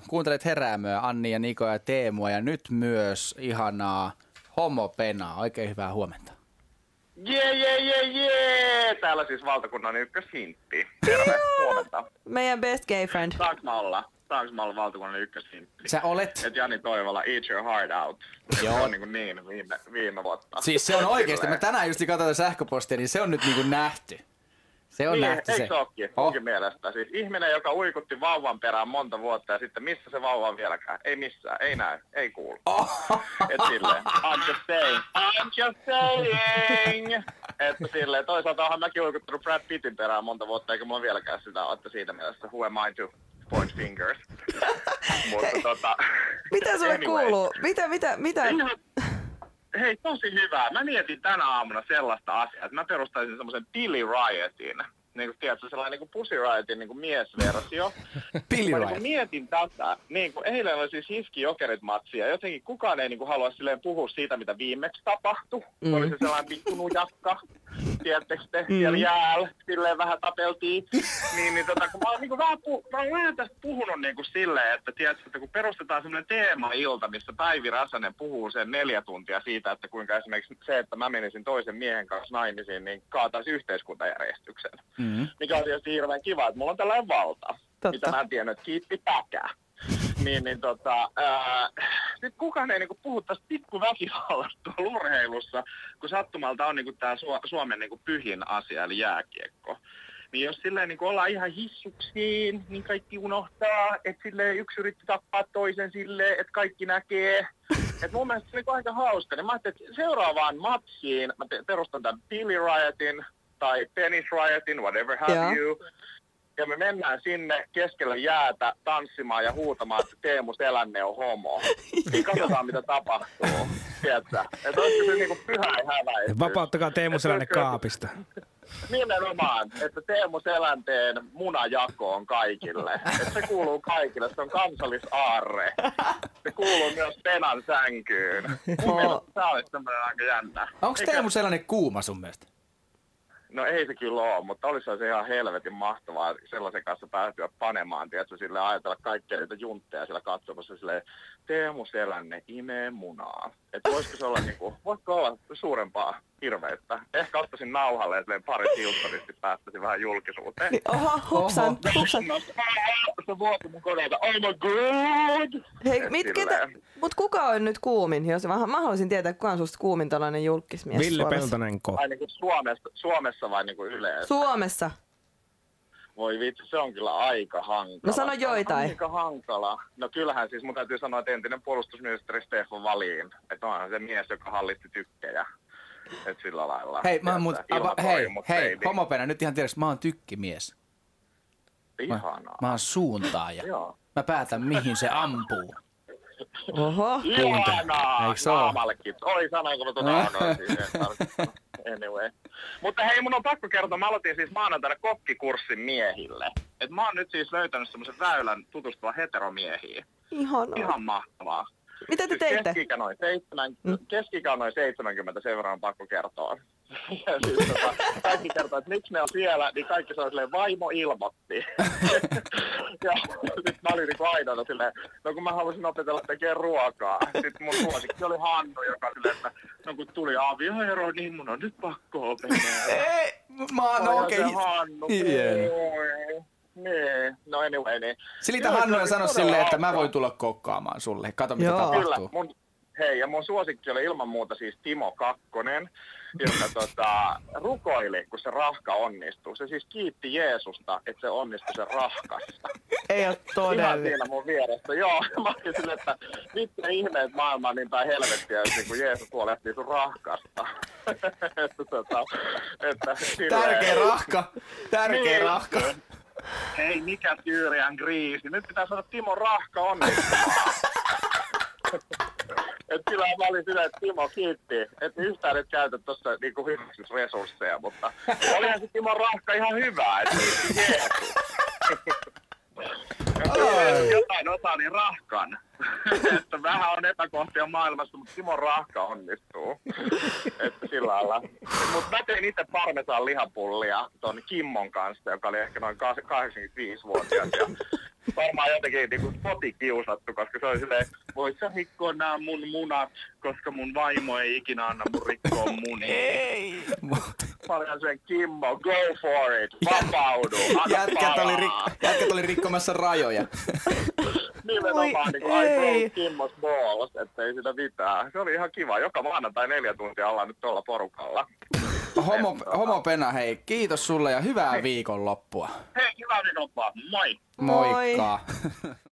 Kuuntelet Heräämöä, Anni ja Niko ja Teemua ja nyt myös ihanaa Homopenaa. Oikein hyvää huomenta. Jee! Täällä siis valtakunnan ykköshintti. Terve, huomenta. Meidän best gay friend. Saanko mä olla valtakunnan ykköshintti? Sä olet. Et Jani Toivola, eat your heart out. Joo. Se on niin viime vuotta. Siis se on oikeesti. Mä tänään just katsoin sähköpostia, niin se on nyt niinku nähty. Se on niin, nähty se. Eikö ookin? Munkin mielestä. Siis ihminen, joka uikutti vauvan perään monta vuotta ja sitten missä se vauva on vieläkään? Ei missään, ei näy, ei kuulu. Et silleen, I'm just saying. Että silleen, toisaalta onhan mäkin uikuttanut Brad Pittin perään monta vuotta, eikä mulla vieläkään sitä ole, että siitä mielessä who am I to point fingers. Mutta Mitä sulle kuuluu? Mitä? Hei, tosi hyvää. Mä mietin tänä aamuna sellaista asiaa, että mä perustaisin semmoisen Billy Riotin. Niin kuin tiedätkö, sellainen niin kuin Pussy Riotin niin kuin miesversio. Billy Mä Riot. niin mietin tätä. Niin kuin eilen oli siis Hiski-Jokerit-matsi ja jotenkin kukaan ei niin kuin halua silleen puhua siitä, mitä viimeksi tapahtui. Oli se sellainen pikkunujakka. Tiedättekö te, siellä jäällä, silleen vähän tapeltiin. Kun mä oon niin vähän tästä puhunut niin kuin silleen, että tiedätkö, että kun perustetaan semmoinen teema-ilta, missä Päivi Räsänen puhuu sen 4 tuntia siitä, että kuinka esimerkiksi se, että mä menisin toisen miehen kanssa naimisiin, niin kaataisi yhteiskuntajärjestyksen. Mikä on tietysti hirveän kiva, että mulla on tällainen valta, mitä mä en tiennyt, että kiitti päkää. Nyt kukaan ei niinku puhu tästä pikkuväkivallasta tuolla urheilussa, kun sattumalta on niinku tää Suomen niinku pyhin asia, eli jääkiekko. Niin jos silleen niinku ollaan ihan hissuksiin, niin kaikki unohtaa, että silleen yksi yritti tappaa toisen silleen, että kaikki näkee. Et mun mielestä se oli aika hauska. Niin mä ajattelin, että seuraavaan matsiin mä perustan tämän Billy Riotin tai Penis Riotin, whatever have you. Ja me mennään sinne keskellä jäätä tanssimaan ja huutamaan, että Teemu Selänne on homo. Niin katsotaan, mitä tapahtuu. Tiedätkö? Että olisiko se niinku pyhä häväistys. Vapauttakaa Teemu Selänne kaapista. Nimenomaan, että Teemu Selänteen munajako on kaikille. Että se kuuluu kaikille, se on kansallisaarre. Se kuuluu myös Penan sänkyyn. Mun mielestä tää olisi tämmönen aika jännä. Onko Teemu Selänne kuuma sun mielestä? No ei se kyllä ole, mutta olisi se ihan helvetin mahtavaa sellaisen kanssa päätyä panemaan, tiedätkö, sille ajatella kaikkia niitä juntteja siellä katsomassa silleen, Teemu Selänne imee munaa. Että voisiko se olla niinku, voisiko olla suurempaa hirveyttä? Ehkä ottaisin nauhalle ja silleen pari silttoristi päästäisin vähän julkisuuteen. Oho, hupsan. Se vuoti mun koneelta, oh my god! Hei, mut kuka on nyt kuumin? Jos mä haluaisin tietää, kuka on susta kuumin tällainen julkismies Ville Suomessa. Peltonenko? Ai niinku Suomessa vai niinku yleensä? Suomessa. Voi vitsi, se on kyllä aika hankala. No sano joitain. Aika hankala. No kyllähän siis mun täytyy sanoa, että entinen puolustusministeri Stefan Wallin, että onhan se mies, joka hallitsi tykkejä. Että sillä lailla. Hei, hei, Homopena, nyt ihan tiedoksi, mä oon tykkimies. Ihanaa. Mä oon suuntaaja. Joo. Mä päätän, mihin se ampuu. Oho. Ihanaa! Eiks oo? Naamallekin. Oi, sanoinko mä tuota anoin siis. Anyway. Mutta hei, mun on pakko kertoa, mä aloitin siis maanantaina kokkikurssin miehille. Et mä oon nyt siis löytänyt semmosen väylän tutustua heteromiehiin. Ihanaa. Ihan mahtavaa. Mitä te teitte? Keski-ikä on noin 70, sen verran on pakko kertoa. Ja siis kaikki kertoo, että miksi ne on siellä, niin kaikki se on silleen, vaimo ilmoitti. Ja sitten mä olin niinku ainoana silleen, no kun mä halusin opetella tekemään ruokaa. Sitten mun suosikki oli Hannu, joka silleen, että no kun tuli avioero, niin mun on nyt pakko opetella. Ei, mä oon okei. Hannu, niin, no anyway, niin. Silitä Hannu sanoi silleen, että mä voin tulla kokkaamaan sulle. Kato mitä tapahtuu. Kyllä, ja mun suosikki oli ilman muuta siis Timo Kakkonen, joka rukoili, kun se rahka onnistui. Se siis kiitti Jeesusta, että se onnistui sen rahkasta. Ei oo todella. Ihan siinä mun vieressä. Joo, mä olin silleen, että mitkä ihmeet maailma on niin päin helvettiä, kun Jeesus huolehtii sun rahkasta. Tärkeä rahka. Hei, mikä Syyrian kriisi? Nyt pitää saada Timon rahka onnistumaan. Että kyllä mä olin silleen, että Timo kiitti, että yhtään nyt käytä tuossa niinku hyväksysresursseja, mutta olihan se Timon rahka ihan hyvä, että kiitti Jeesus. Jos jotain osaa, niin rahkan. Että vähän on epäkohtia maailmassa, mutta Timon rahka onnistuu. Että sillä lailla. Mutta mä tein itse parmesan lihapullia ton Kimmon kanssa, joka oli ehkä noin 85-vuotias. Ja varmaan jotenkin niinku kotikiusattu, koska se oli silleen, voit sä rikkoa nää mun munat, koska mun vaimo ei ikinä anna mun rikkoa munia. Ei! Paljon sen Kimmo, go for it, vapaudu, Jätkät oli rikkomassa rajoja. Nimenomaan niin kuin I broke Kimmo's balls, ettei sitä mitään. Se oli ihan kiva. Joka maanantai 4 tuntia ollaan nyt tuolla porukalla. Homopena, hei, kiitos sulle ja hyvää viikonloppua. Hei, hyvää viikonloppua. Moi! Moikka!